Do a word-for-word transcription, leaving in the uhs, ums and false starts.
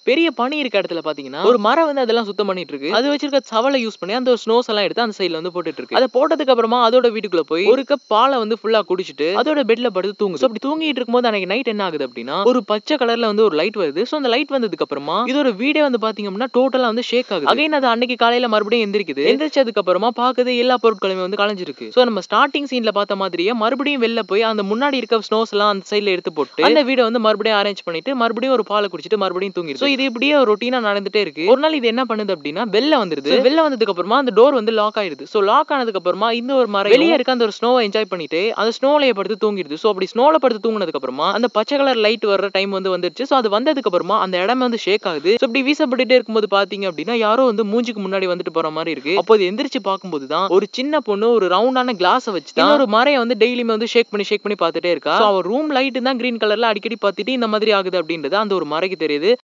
பெரிய பனி இருக்க இடத்துல பாத்தீங்கன்னா ஒரு மரம் வந்து அதெல்லாம் சுத்தம் பண்ணிட்டு இருக்கு. அது வச்சிருக்க சவலை யூஸ் பண்ணி அந்த ஸ்னோஸ் எல்லாம் எடுத்து அந்த சைடுல வந்து போட்டுட்டு இருக்கு. அத போட்டதுக்கு அப்புறமா அதோட வீட்டுக்குள்ள போய் ஒரு கப் பாலை வந்து ஃபுல்லா குடிச்சிட்டு அதோட பெட்ல படுத்து தூங்குது. சோ அப்படி தூங்கிட்டு இருக்கும்போது அன்னைக்கு நைட் என்ன ஆகுது அப்படின்னா ஒரு பச்சை கலர்ல வந்து ஒரு லைட் வருது. சோ அந்த லைட் வந்ததுக்கு அப்புறமா இதோட வீடே வந்து பாத்தீங்க அப்படின்னா டோட்டலா வந்து ஷேக் ஆகுது. அகைன் அது அன்னைக்கு காலையில மறுபடியும் எந்திரிக்குது. எந்திரிச்சதுக்கு அப்புறமா பாக்குது எல்லா பொருட்களுமே வந்து கலைஞ்சிருக்கு. சோ நம்ம ஸ்டார்டிங் சீன்ல பார்த்த மாதிரியே மறுபடியும் வெளில போய் அந்த முன்னாடி இருக்க ஸ்னோஸ் எல்லாம் அந்த சைடுல எடுத்து போட்டு அந்த வீட வந்து மறுபடியும் அரேஞ்ச் பண்ணிட்டு மறுபடியும் ஒரு பாலை குடிச்சிட்டு மறுபடியும் தூங்கிடுது. சோ இது இப்படியே ரொட்டீனா நடந்துட்டே இருக்கு. ஒரு நாள் இது என்ன பண்ணுது அப்படின்னா வெளில வந்துருது. வெளில வந்ததுக்கு அப்புறமா அந்த டோர் வந்து லாக் ஆயிடுது. சோ லாக் ஆனதுக்கு அப்புறமா இந்த ஒரு மரம் வெளிய இருக்க அந்த ஒரு ஸ்னோவை என்ஜாய் பண்ணிட்டு அந்த ஸ்னோலயே படுத்து தூங்கிடுது. சோ அப்படி ஸ்னோல படுத்து தூங்குனதுக்கு அப்புறமா அந்த பச்சை கலர் லைட் வர்ற டைம் வந்து வந்துருச்சு. சோ அது வந்ததுக்கு அப்புறமா அந்த இடம் வந்து ஷேக் ஆகுது. சோ இப்படி வீசப்பட்டுட்டே இருக்கும்போது பாத்தீங்க அப்படின்னா யாரோ வந்து மூஞ்சிக்கு முன்னாடி வந்துட்டு போற மாதிரி இருக்கு. அப்போ அது எந்திரிச்சு பார்க்கும்போது தான் ஒரு சின்ன பொண்ணு ஒரு ரவுண்டான கிளாஸை வச்சு தான் ஒரு மரையை வந்து டெய்லியுமே வந்து ஷேக் பண்ணி ஷேக் பண்ணி பார்த்துட்டே இருக்கா. சோ அவ ரூம் லைட் தான் கிரீன் கலர்ல அடிக்கடி பார்த்துட்டு இந்த மாதிரி ஆகுது அப்படின்றது அந்த ஒரு மரைக்கு தெரியுது.